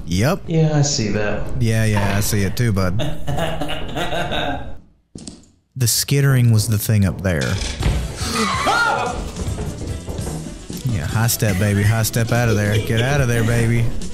Yep. Yeah, I see that. Yeah, I see it too, bud. The skittering was the thing up there. Yeah, high step, baby. High step out of there. Get out of there, baby.